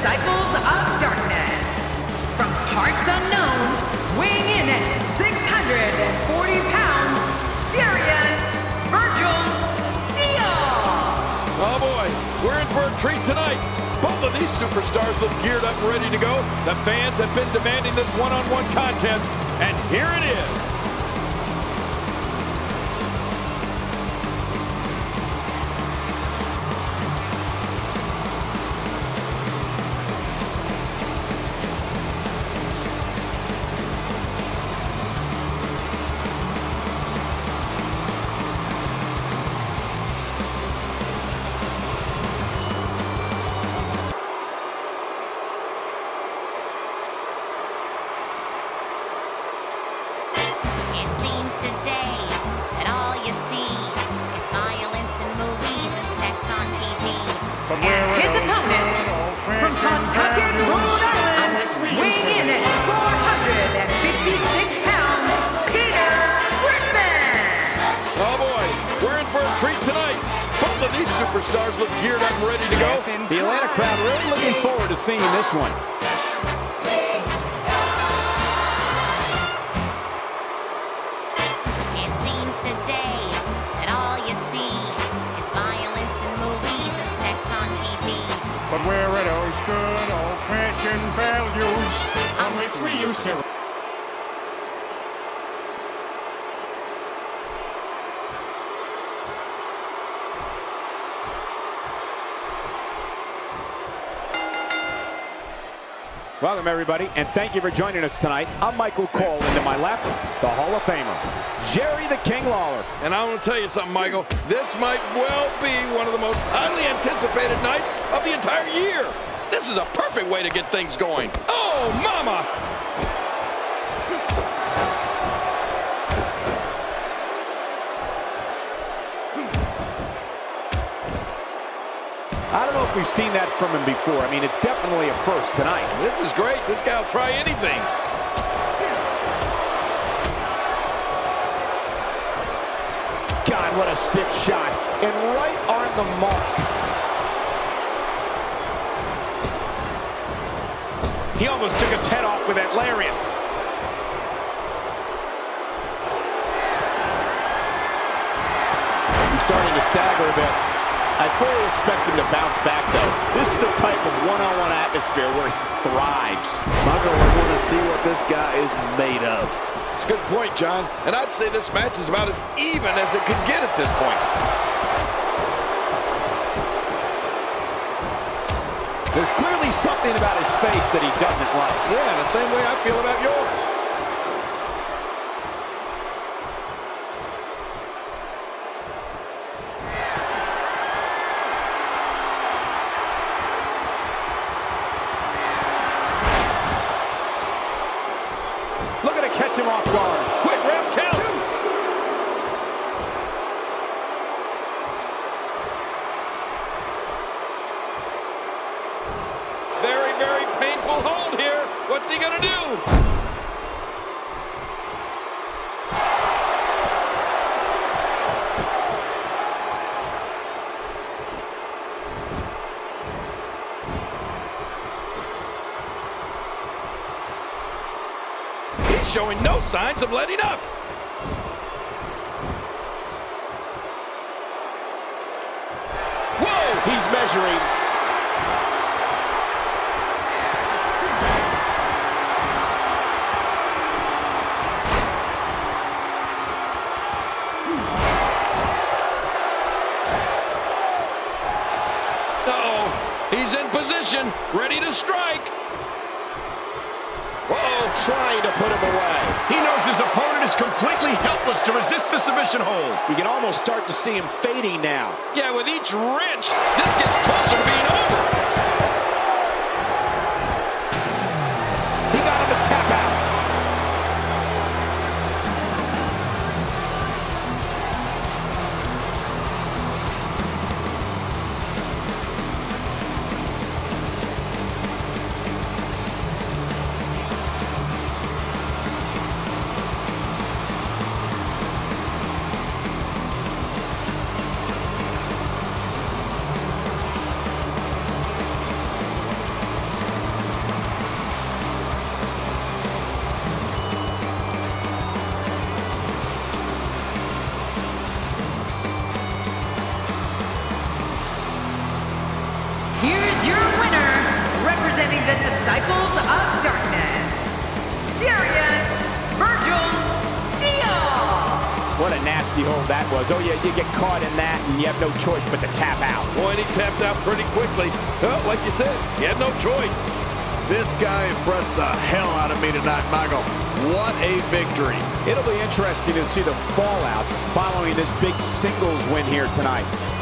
Disciples of Darkness. From parts unknown, weighing in at 640 pounds, Furious Virgil Steele. Oh boy, we're in for a treat tonight. Both of these superstars look geared up and ready to go. The fans have been demanding this one-on-one contest, and here it is. And his opponent, from Pawtucket, Rhode Island, weighing in at 456 pounds, Peter Griffin. Oh boy, we're in for a treat tonight. Both of these superstars look geared up and ready to go. The Atlanta crowd really looking forward to seeing this one. It seems today that all you see is violence in movies and sex on TV. But where are those good old-fashioned values on which we used to... Welcome, everybody, and thank you for joining us tonight. I'm Michael Cole, and to my left, the Hall of Famer, Jerry the King Lawler. And I want to tell you something, Michael. This might well be one of the most highly anticipated nights of the entire year. This is a perfect way to get things going. Oh, mama! I don't know if we've seen that from him before. I mean, it's definitely a first tonight. This is great. This guy will try anything. God, what a stiff shot. And right on the mark. He almost took his head off with that lariat. He's starting to stagger a bit. I fully expect him to bounce back, though. This is the type of one-on-one atmosphere where he thrives. Michael, we're going to see what this guy is made of. It's a good point, John. And I'd say this match is about as even as it could get at this point. There's clearly something about his face that he doesn't like. Yeah, the same way I feel about yours. Looking to catch him off guard. Quick, ref, count. Very, very painful hold here. What's he gonna do? He's showing no signs of letting up. Whoa! He's measuring. Uh-oh. He's in position, ready to strike. Whoa, Trying to put him away. He knows his opponent is completely helpless to resist the submission hold. You can almost start to see him fading now. yeah, with each wrench, this gets closer to being over. He got him to tap out. representing the Disciples of Darkness, Furious Virgil Steele. What a nasty hold that was. Oh, yeah, you get caught in that, and you have no choice but to tap out. Boy, and he tapped out pretty quickly. Well, like you said, he had no choice. This guy impressed the hell out of me tonight, Michael. What a victory. It'll be interesting to see the fallout following this big singles win here tonight.